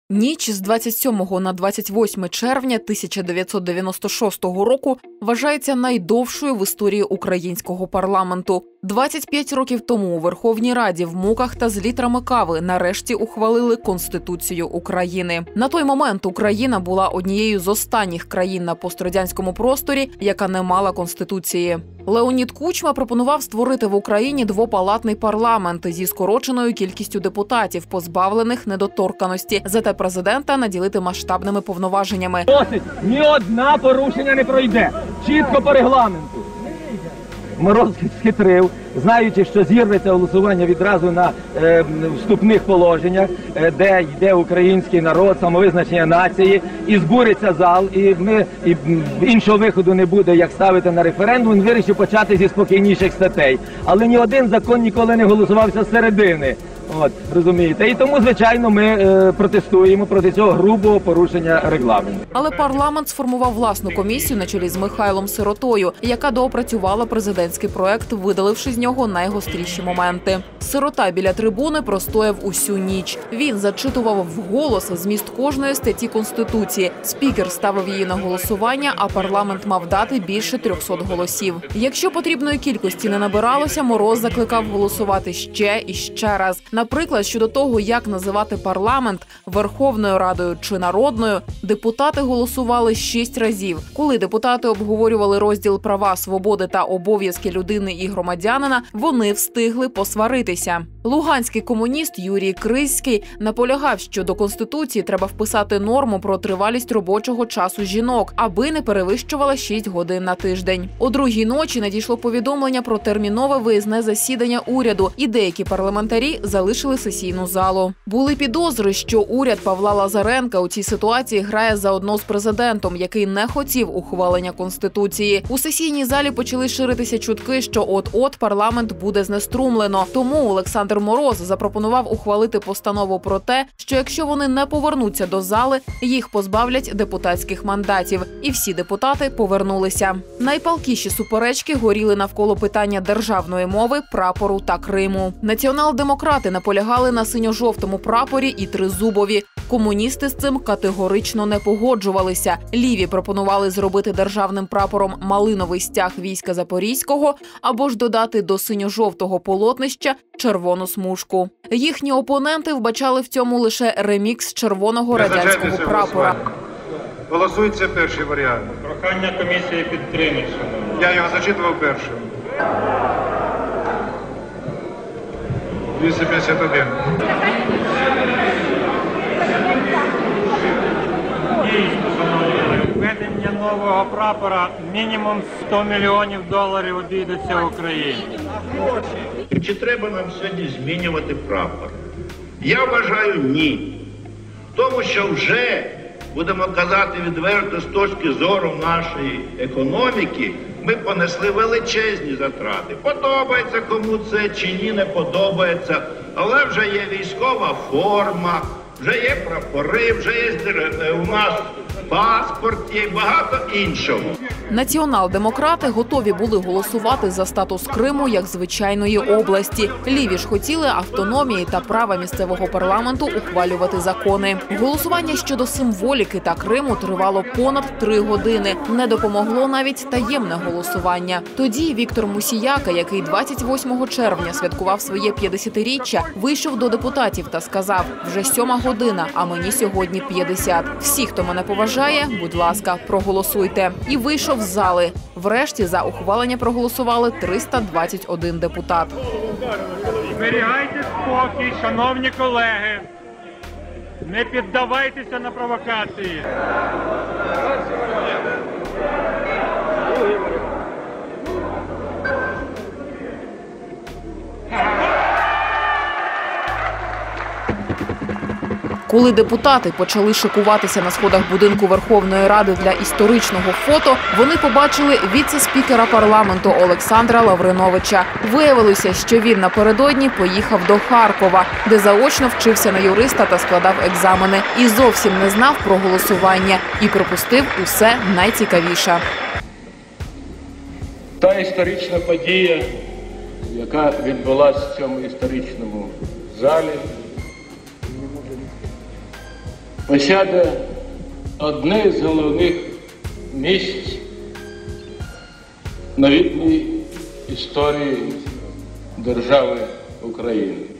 Ніч з 27 на 28 червня 1996 року вважається найдовшою в історії українського парламенту. 25 років тому у Верховній Раді в муках та з літрами кави нарешті ухвалили Конституцію України. На той момент Україна була однією з останніх країн на пострадянському просторі, яка не мала Конституції. Леонід Кучма пропонував створити в Україні двопалатний парламент зі скороченою кількістю депутатів, позбавлених недоторканості. Зате президента наділити масштабними повноваженнями. Ні одна порушення не пройде. Чітко по регламенту. Мороз схитрив, знаючи, що зірветься голосування відразу на вступних положеннях, де йде український народ, самовизначення нації, і збуриться зал, і іншого виходу не буде, як ставити на референдум. Він вирішив почати зі спокійніших статей. Але ні один закон ніколи не голосувався з середини. От, розумієте? І тому, звичайно, ми протестуємо проти цього грубого порушення регламенту. Але парламент сформував власну комісію на чолі з Михайлом Сиротою, яка доопрацювала президентський проект, видаливши з нього найгостріші моменти. Сирота біля трибуни простояв усю ніч. Він зачитував вголос зміст кожної статті Конституції. Спікер ставив її на голосування, а парламент мав дати більше 300 голосів. Якщо потрібної кількості не набиралося, Мороз закликав голосувати ще і ще раз. Наприклад, щодо того, як називати парламент – Верховною Радою чи Народною, депутати голосували 6 разів. Коли депутати обговорювали розділ права, свободи та обов'язки людини і громадянина, вони встигли посваритися. Луганський комуніст Юрій Кризький наполягав, що до Конституції треба вписати норму про тривалість робочого часу жінок, аби не перевищувала 6 годин на тиждень. О 2-й ночі надійшло повідомлення про термінове виїзне засідання уряду, і деякі парламентарі залишили сесійну залу. Були підозри, що уряд Павла Лазаренка у цій ситуації грає заодно з президентом, який не хотів ухвалення Конституції. У сесійній залі почали ширитися чутки, що от-от парламент буде знеструмлено. Тому Олександр Мороз запропонував ухвалити постанову про те, що якщо вони не повернуться до зали, їх позбавлять депутатських мандатів. І всі депутати повернулися. Найпалкіші суперечки горіли навколо питання державної мови, прапору та Криму. Націонал-демократи наполягали на синьо-жовтому прапорі і тризубові. Комуністи з цим категорично не погоджувалися. Ліві пропонували зробити державним прапором малиновий стяг війська Запорізького або ж додати до синьо-жовтого полотнища червону смужку. Їхні опоненти вбачали в цьому лише ремікс червоного радянського прапора. Голосується перший варіант. Прохання комісії підтримати. Я його зачитував першим. 251. Введення нового прапора мінімум $100 мільйонів обійдеться Україні. Чи треба нам сьогодні змінювати прапор? Я вважаю, ні. Тому що вже, будемо казати відверто, з точки зору нашої економіки, ми понесли величезні затрати. Подобається кому це чи ні, не подобається, але вже є військова форма, вже є прапори, вже є у нас паспорт, є багато іншого. Націонал-демократи готові були голосувати за статус Криму як звичайної області. Ліві ж хотіли автономії та права місцевого парламенту ухвалювати закони. Голосування щодо символіки та Криму тривало понад 3 години. Не допомогло навіть таємне голосування. Тоді Віктор Мусіяка, який 28 червня святкував своє 50-річчя, вийшов до депутатів та сказав: «Вже 7 година, а мені сьогодні 50. Всі, хто мене поважає, будь ласка, проголосуйте». І вийшов з зали. Врешті за ухвалення проголосували 321 депутат. Зберігайте спокій, шановні колеги. Не піддавайтеся на провокації. Коли депутати почали шикуватися на сходах будинку Верховної Ради для історичного фото, вони побачили віце-спікера парламенту Олександра Лавриновича. Виявилося, що він напередодні поїхав до Харкова, де заочно вчився на юриста та складав екзамени. І зовсім не знав про голосування. І пропустив усе найцікавіше. Та історична подія, яка відбулася в цьому історичному залі, посяде одне з головних місць новітній історії держави України.